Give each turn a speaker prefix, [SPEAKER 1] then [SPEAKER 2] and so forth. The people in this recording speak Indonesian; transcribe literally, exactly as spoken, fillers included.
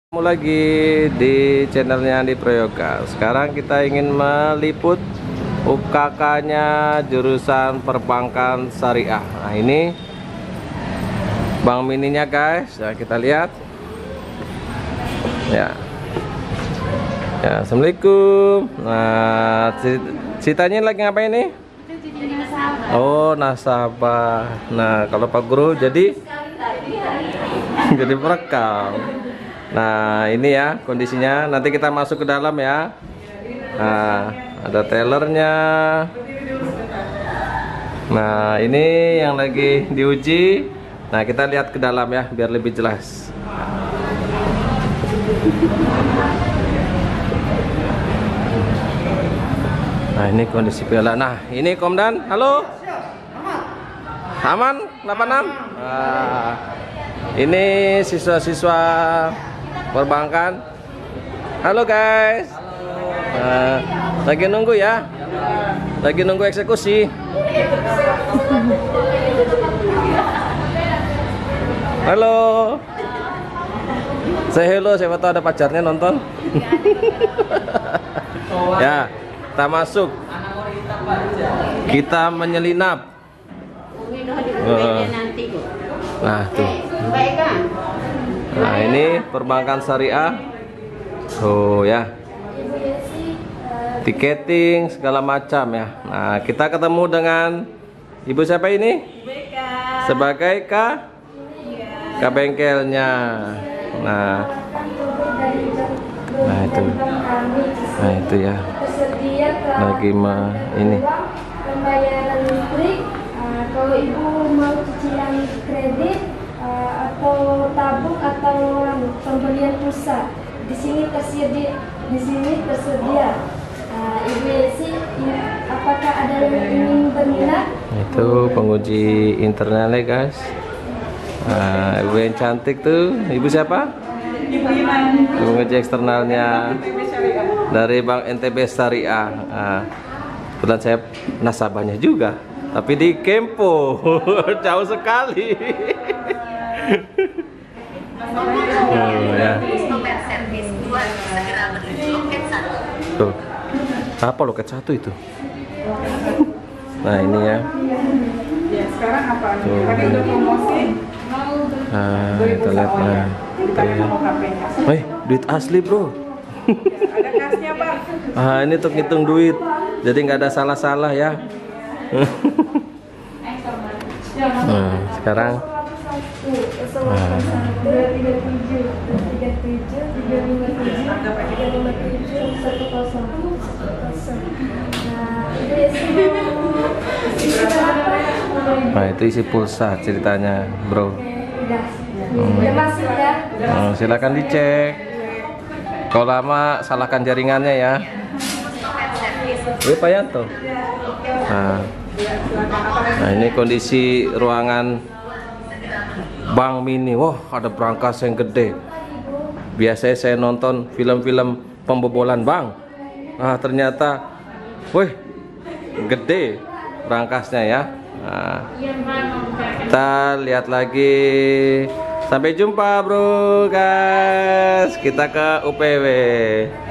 [SPEAKER 1] Ketemu lagi di channelnya Andi Prayoga. Sekarang kita ingin meliput U K K-nya jurusan perbankan syariah. Nah, ini bank mininya guys. Nah, kita lihat. Ya. Ya, assalamualaikum. Nah, ceritanya lagi ngapain nih? Oh, nasabah. Nah, kalau Pak Guru jadi jadi perekam. Nah, ini ya kondisinya. Nanti kita masuk ke dalam ya. Nah, ada tellernya. Nah, ini yang lagi diuji. Nah, kita lihat ke dalam ya biar lebih jelas. Nah, ini kondisi piala. Nah, ini Komdan. Halo. Aman delapan enam. Nah, ini siswa-siswa perbankan. Halo guys. Nah, lagi nunggu ya. Lagi nunggu eksekusi. Halo. Say hello, siapa tahu ada pacarnya nonton. Ya, kita masuk. Kita menyelinap. Nah, tuh. Nah, ini perbankan syariah. Oh ya. Tiketing segala macam ya. Nah, kita ketemu dengan Ibu siapa ini? Sebagai K K bengkelnya. Nah. Nah, itu. Nah, itu ya. Lagi mah ini.
[SPEAKER 2] Pembayaran listrik, uh, kalau ibu mau cicilan kredit uh, atau tabung atau pembelian pulsa, di sini tersedia. Di sini tersedia. Uh, ibu sih, apakah ada yang ingin berminat?
[SPEAKER 1] Itu penguji internalnya guys. Nah, ibu yang cantik tuh, ibu siapa?
[SPEAKER 3] Ibu Iman.
[SPEAKER 1] Penguji eksternalnya dari Bank N T B Syariah. Nah, kebetulan saya nasabahnya juga, tapi di Kempo. Jauh sekali. Oh, ya. Tuh, apa loket satu itu? Nah, ini ya.
[SPEAKER 3] Ya, sekarang apa?
[SPEAKER 1] Tuh,
[SPEAKER 3] Tadi udah promosi.
[SPEAKER 1] Nah, kita lihat nah.
[SPEAKER 3] Tadi mau H P-nya.
[SPEAKER 1] Eh, duit asli bro.
[SPEAKER 3] Ada kasnya Bang.
[SPEAKER 1] Ah, ini untuk ngitung duit, jadi nggak ada salah-salah ya. Nah, sekarang nah, itu isi pulsa ceritanya bro. Hmm. Nah, silakan dicek. Kalau lama salahkan jaringannya ya. Wih Pak Yanto. Nah, nah ini kondisi ruangan bank mini. Wah, ada brankas yang gede. Biasanya saya nonton film-film pembobolan bank. Nah, ternyata, wih, gede brankasnya ya. Nah, kita lihat lagi. Sampai jumpa bro guys. Kita ke U P W.